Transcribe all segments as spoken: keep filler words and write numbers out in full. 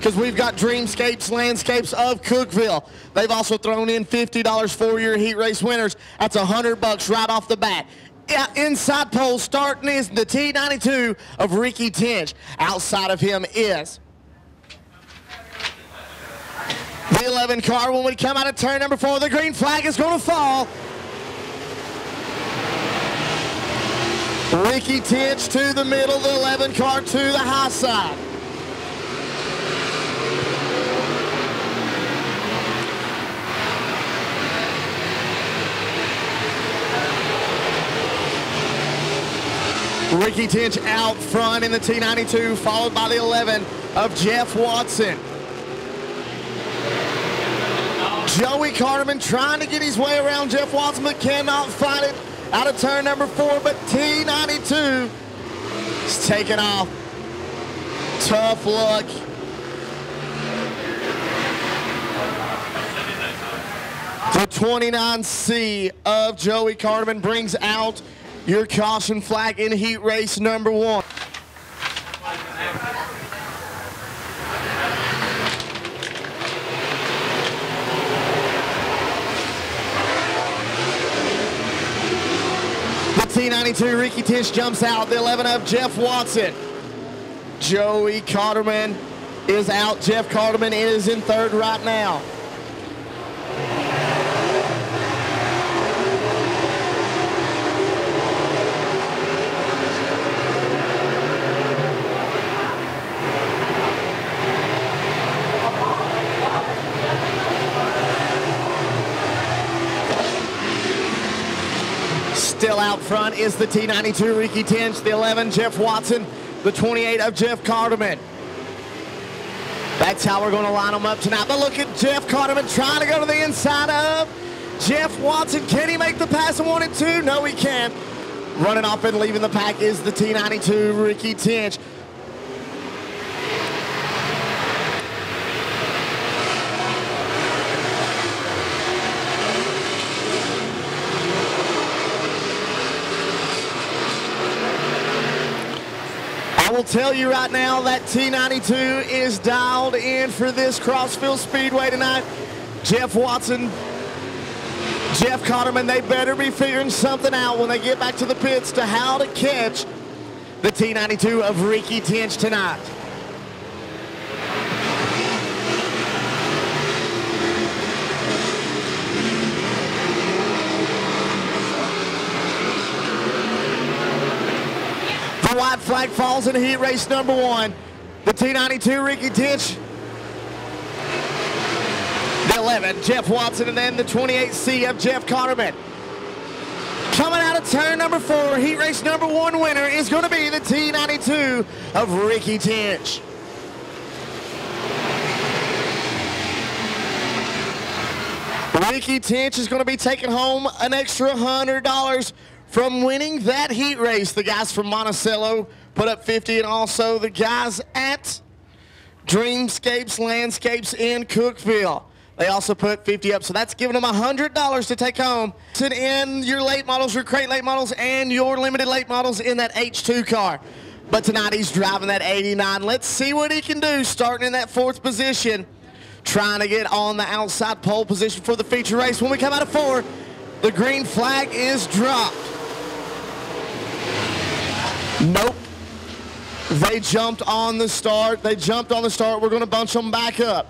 because we've got Dreamscapes Landscapes of Cookeville. They've also thrown in fifty dollars for your heat race winners. That's a hundred bucks right off the bat. Yeah, inside pole starting is the T ninety-two of Ricky Tinch. Outside of him is the eleven car. When we come out of turn number four, the green flag is going to fall. Ricky Tinch to the middle, the eleven car to the high side. Ricky Tinch out front in the T ninety-two, followed by the eleven of Jeff Watson. Joey Carterman trying to get his way around Jeff Watson, but cannot find it out of turn number four, but T ninety-two is taking off. Tough luck. The twenty-nine C of Joey Carterman brings out your caution flag in heat race number one. The T ninety-two Ricky Tinch jumps out, the eleven of Jeff Watson. Joey Carterman is out. Jeff Carterman is in third right now. Still out front is the T ninety-two Ricky Tinch, the eleven Jeff Watson, the twenty-eight of Jeff Carterman. That's how we're going to line them up tonight. But look at Jeff Carterman trying to go to the inside of Jeff Watson. Can he make the pass in one and two? No, he can't. Running off and leaving the pack is the T ninety-two Ricky Tinch. I will tell you right now that T ninety-two is dialed in for this Crossville Speedway tonight. Jeff Watson, Jeff Carterman, they better be figuring something out when they get back to the pits to how to catch the T ninety-two of Ricky Tinch tonight. The white flag falls in heat race number one. The T ninety-two Ricky Tinch, the eleven Jeff Watson, and then the twenty-eight C of Jeff Carterman. Coming out of turn number four, heat race number one winner is going to be the T ninety-two of Ricky Tinch. Ricky Tinch is going to be taking home an extra one hundred dollars from winning that heat race. The guys from Monticello put up fifty, and also the guys at Dreamscapes Landscapes in Cookeville, they also put fifty up, so that's giving them one hundred dollars to take home. In your late models, your crate late models, and your limited late models in that H two car. But tonight he's driving that eighty-nine. Let's see what he can do, starting in that fourth position, trying to get on the outside pole position for the feature race. When we come out of four, the green flag is dropped. Nope. They jumped on the start. They jumped on the start. We're going to bunch them back up.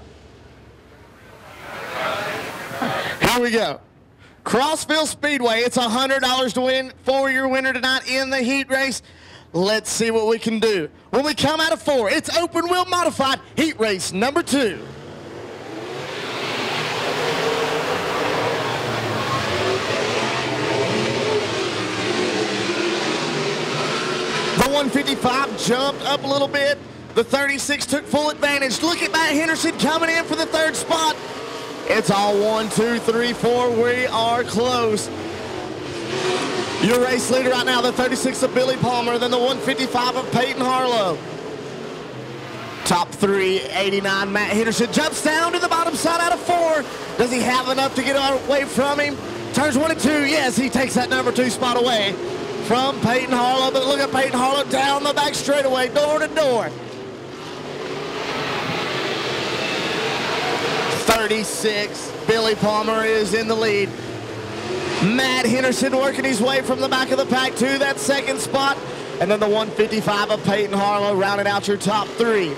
Here we go. Crossville Speedway. It's one hundred dollars to win for your winner tonight in the heat race. Let's see what we can do. When we come out of four, it's open wheel modified heat race number two. The one fifty-five jumped up a little bit. The thirty-six took full advantage. Look at Matt Henderson coming in for the third spot. It's all one, two, three, four. We are close. Your race leader right now, the thirty-six of Billy Palmer, then the one fifty-five of Peyton Harlow. Top three, eighty-nine, Matt Henderson jumps down to the bottom side out of four. Does he have enough to get away from him? Turns one and two. Yes, he takes that number two spot away from Peyton Harlow. But look at Peyton Harlow down the back straightaway, door to door. thirty-six. Billy Palmer is in the lead. Matt Henderson working his way from the back of the pack to that second spot. And then the one fifty-five of Peyton Harlow rounding out your top three.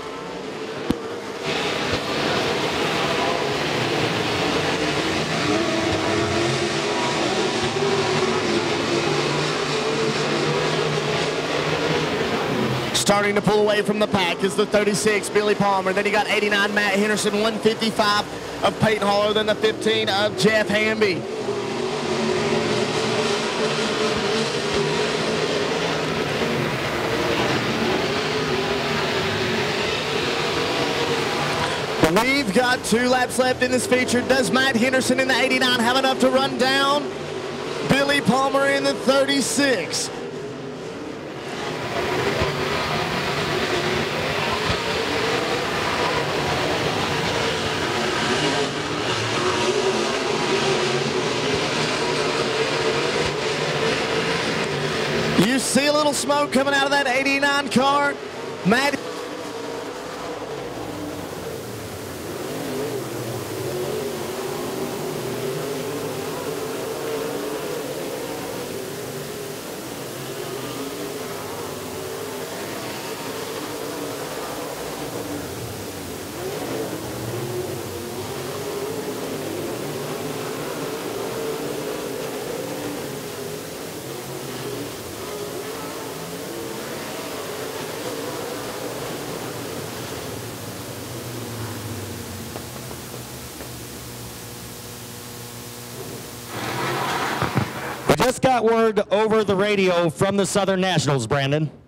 Starting to pull away from the pack is the thirty-six, Billy Palmer. Then you got eighty-nine, Matt Henderson, one fifty-five of Peyton Harlow, then the fifteen of Jeff Hamby. We've got two laps left in this feature. Does Matt Henderson in the eighty-nine have enough to run down Billy Palmer in the thirty-six? You see a little smoke coming out of that eighty-nine car. Matt. Just got word over the radio from the Southern Nationals, Brandon.